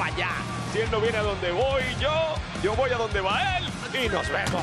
allá. Si él no viene a donde voy yo voy a donde va él y nos vemos.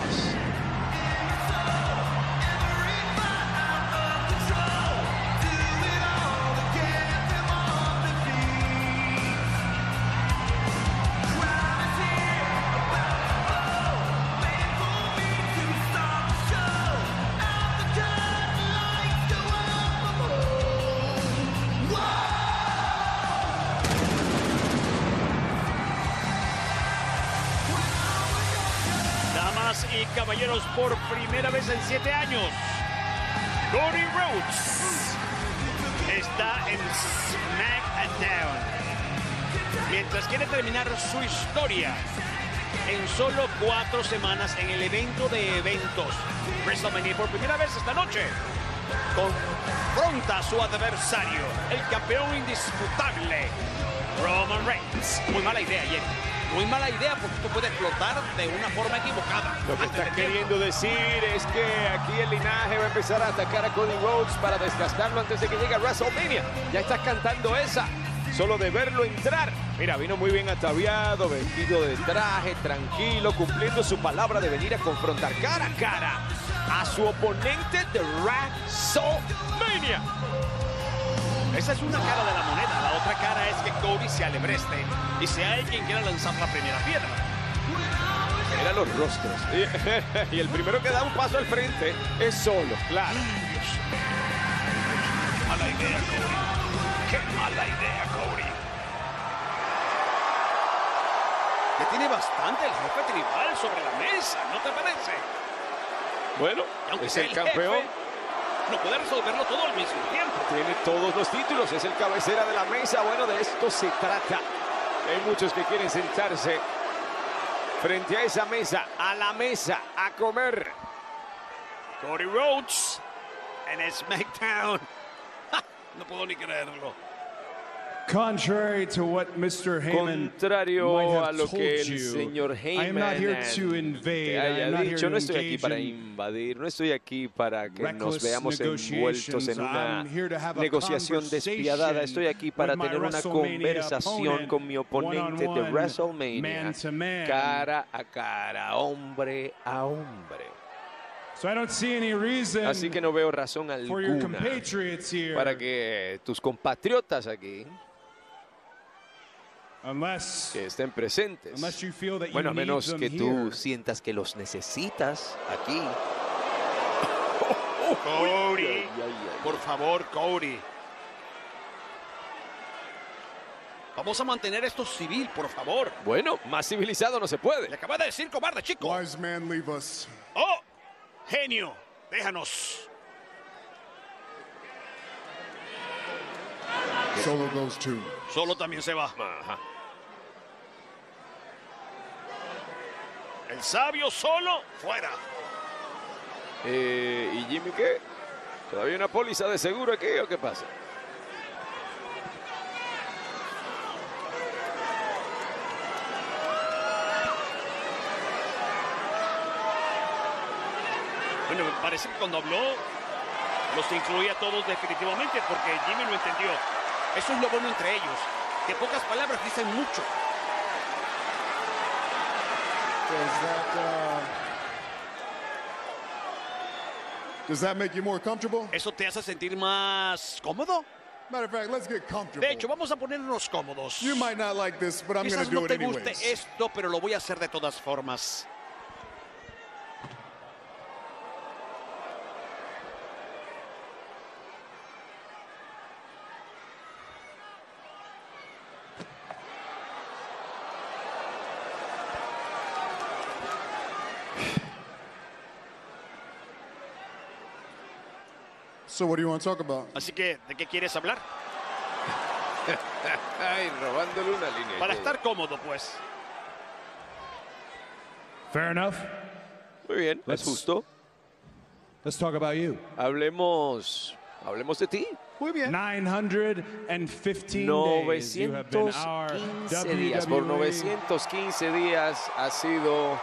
Y caballeros, por primera vez en 7 años, Cody Rhodes está en SmackDown, mientras quiere terminar su historia en solo 4 semanas en el evento de eventos WrestleMania. Por primera vez esta noche confronta a su adversario, el campeón indisputable Roman Reigns. Muy mala idea, Jenny. Muy mala idea, porque esto puede explotar de una forma equivocada. Lo que estás queriendo decir es que aquí el linaje va a empezar a atacar a Cody Rhodes para desgastarlo antes de que llegue a WrestleMania. Ya estás cantando esa, solo de verlo entrar. Mira, vino muy bien ataviado, vestido de traje, tranquilo, cumpliendo su palabra de venir a confrontar cara a cara a su oponente de WrestleMania. Esa es una cara de la moneda. La otra cara es que Cody se alebreste y sea él quien quiera lanzar la primera piedra. Mira los rostros. Y el primero que da un paso al frente es solo, claro. Qué mala idea, Cody. Qué mala idea, Cody. Que tiene bastante el jefe tribal sobre la mesa, ¿no te parece? Bueno, aunque es el campeón. Jefe, no puede resolverlo todo al mismo tiempo. Tiene todos los títulos, es el cabecera de la mesa. Bueno, de esto se trata. Hay muchos que quieren sentarse frente a esa mesa, a la mesa, a comer. Cody Rhodes en SmackDown. No puedo ni creerlo. Contrary to what Mr. Heyman Contrario a lo que el señor I am not here Heyman to invade. te haya I am not here dicho, to no estoy aquí engage para in invadir, no estoy aquí para que nos reckless veamos envueltos en una I'm here to have a negociación despiadada. Estoy aquí para with my tener una WrestleMania conversación opponent, con mi oponente de one-on-one, WrestleMania, man to man. cara a cara, hombre a hombre. So I don't see any reason Así que no veo razón for your alguna compatriots here, para que tus compatriotas aquí unless que estén presentes. you feel that Bueno, you a menos need que them tú here. sientas que los necesitas aquí. Cody, Ay, ay, ay. por favor, Cody. Vamos a mantener esto civil, por favor. Bueno, más civilizado no se puede. Le acaba de decir cobarde, chico. Wise man, leave us. ¡Oh! Genio, déjanos. Solo goes too. Solo también se va. Ajá. El sabio solo, fuera. ¿Y Jimmy qué? ¿Todavía una póliza de seguro aquí o qué pasa? Bueno, me parece que cuando habló los incluía a todos definitivamente, porque Jimmy lo entendió. Eso es lo bueno entre ellos, que pocas palabras dicen mucho. Does that make you more comfortable? ¿Eso te hace sentir más cómodo? Matter of fact, let's get comfortable. De hecho, vamos a ponernos cómodos. You might not like this, but I'm going Quizás to do no it te guste anyways. esto, pero lo voy a hacer de todas formas. So what do you want to talk about? Así que, ¿de qué quieres hablar? Ay, robándole una línea. Para estar cómodo, pues. Fair enough. Muy bien, es justo. Let's talk about you. Hablemos de ti. Muy bien. 915 days you have been our 915 días. Por WWE 915 días ha sido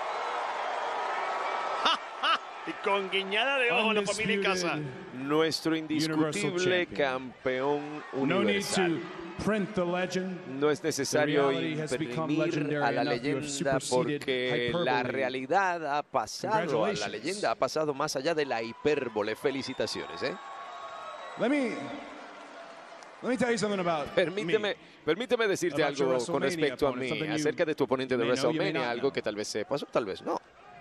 Y con guiñada de ojo a la familia en casa. undisputed. nuestro indiscutible Universal Champion. campeón No need to universal. print the legend. No es necesario The reality has become imprimir legendary a la enough. You have leyenda superseded porque hyperbole. la realidad ha pasado, a la Congratulations. leyenda ha pasado más allá de la hipérbole. Felicitaciones, ¿eh? Let me tell you something about me. Permíteme decirte About your algo con WrestleMania respecto a opponent, mí, something you acerca de tu oponente de may know, you may WrestleMania, not algo know. que tal vez sepas o tal vez no.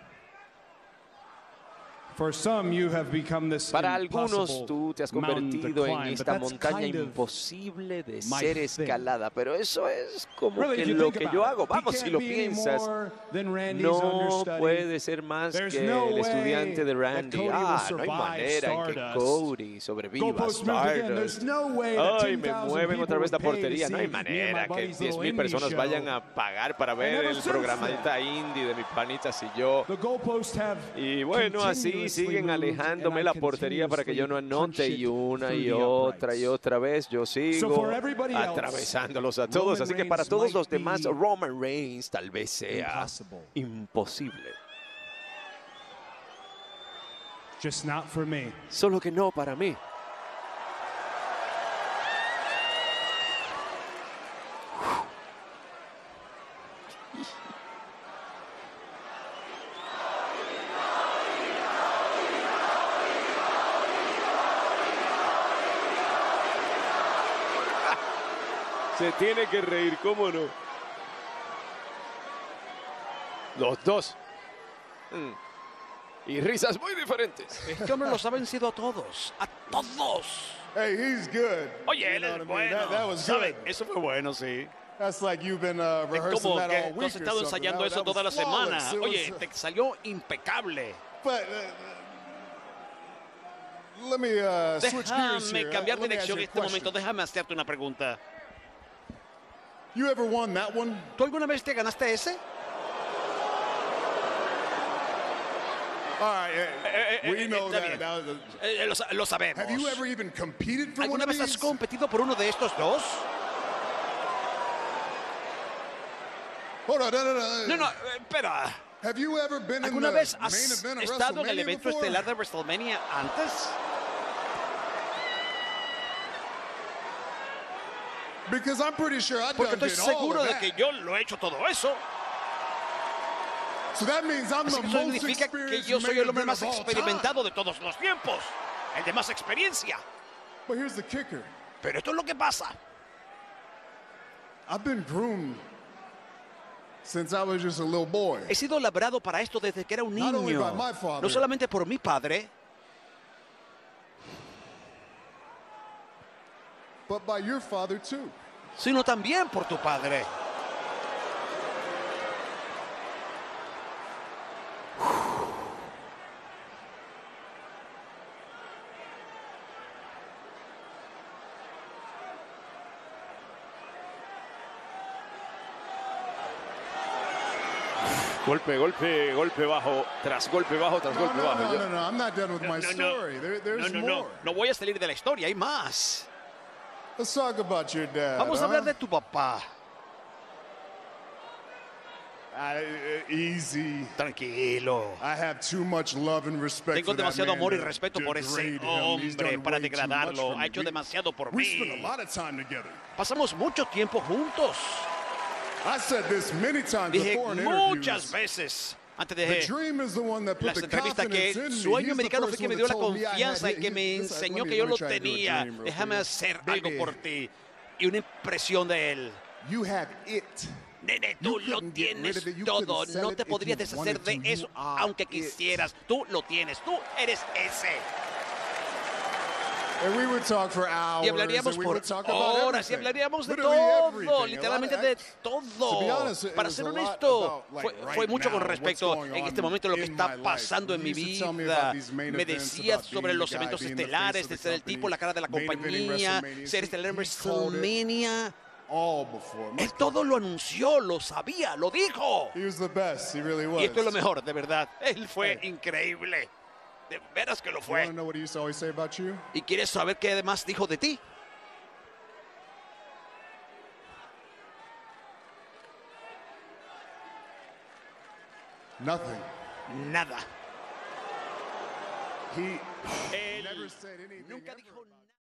For some, you have become this Para algunos impossible tú te has mountain to convertido en climb, but esta that's montaña kind of imposible de my ser thing. escalada, pero eso es como Really, que if you lo think que about yo it, hago. he Vamos, si can't lo be any piensas, more than Randy's no understudy. puede ser más There's que no el way estudiante de that Randy. Cody will No hay survive manera en que Stardust. Cody sobreviva Goalpost moved again. Stardust. There's no way that Ay, me 10,000 mueven otra vez la people would pay to portería. No hay see me and manera my que buddy's 10,000 little personas indie vayan show. a pagar para And ver ever el since programadita indie de mis panitas y yo. The goalposts have Y bueno, así continuously siguen moved, alejándome and la I portería para que yo no continuously punch anote it y una through y the otra y uprights. otra vez yo sigo for everybody else, atravesándolos a todos. Roman Así que para Reigns todos los might demás, be Roman Reigns tal vez sea impossible. imposible. Just not for me. Solo que no para mí. Se tiene que reír, ¿cómo no? Los dos. Y risas muy diferentes. Este hombre los ha vencido a todos. ¡A todos! Hey, he's good. Oye, You él know es what I mean? bueno. That was ¿Sabe? good. Eso fue bueno, sí. That's like you've been Es rehearsing como that que all tú week has or estado something. ensayando That- eso that toda la was flawless. semana. It was- Oye, te salió impecable. But let me switch gears Déjame here. cambiar Let me ask dirección you en a este momento. question. Déjame hacerte una pregunta. You ever won that one? ¿Tú alguna vez te ganaste ese? All right, we know está that. bien. That was Lo sabemos. have you ever even competed for one ¿Alguna of vez has these? competido por uno de estos dos? Hold on, no. No, espera. Have you ever been in ¿Alguna the vez main has event of estado en el WrestleMania evento before? estelar de WrestleMania antes? Because I'm pretty sure I Porque done estoy did all seguro of de that. que yo lo he hecho todo eso. So that means I'm Así the que eso most significa que experienced yo soy main el hombre event más of all time. experimentado de todos los tiempos. El de más experiencia. But here's the kicker. Pero esto es lo que pasa. I've been groomed since I was just a little boy. He sido labrado para esto desde que era un Not only niño. by my father. No solamente por mi padre, But by your father too. sino también por tu padre. Golpe, golpe, golpe bajo, tras golpe bajo, tras golpe bajo. No. I'm not done with my story. There's more. No voy a salir de la historia, hay más. Let's talk about your dad. Vamos a hablar de tu papá. Easy. Tranquilo. I have too much love and respect Tengo for that demasiado man amor y to respeto por ese degrade him. He's hombre done para way too degradarlo. much for Ha me. hecho demasiado por We spent a mí. lot of time together. Pasamos mucho tiempo juntos. I said this many times Dije before in muchas interviews. veces antes The de dream is the one that put las the entrevistas que confidence in el me. sueño He's the americano fue first que me one dio that la told me I had confianza y hit- que me Listen, enseñó let que yo me lo try to do a tenía. dream real Déjame quick. hacer Baby, algo por ti. Y una impresión de él. You have it. Nene, You tú lo couldn't get rid tienes of it. You todo. couldn't sell No it te if podrías you deshacer wanted de to. You eso are aunque it. quisieras. Tú lo tienes. Tú eres ese. And we would talk for hours. Y hablaríamos and we por would talk about horas y everything. hablaríamos de Literally todo, everything. literalmente A lot de of- todo. To be honest, it Para was ser a lot honesto, about, like, fue right mucho con now, respecto what's going en on este momento lo que in está my life. pasando en You mi used to tell me vida. about these main Me events, decías about sobre being los the guy, eventos being the face estelares, of de the ser el tipo, company, la cara de la main eventing compañía, WrestleMania. ser estelar en He called it WrestleMania. all before. Él todo lo anunció, lo sabía, lo dijo. He was the best. He really was. Y esto es lo mejor, de verdad. Él fue increíble. De veras que lo You want to fue. know what he used to always say about you? ¿Y quieres saber qué además dijo de ti? Nothing. Nada. He Él never said anything nunca ever dijo about nada.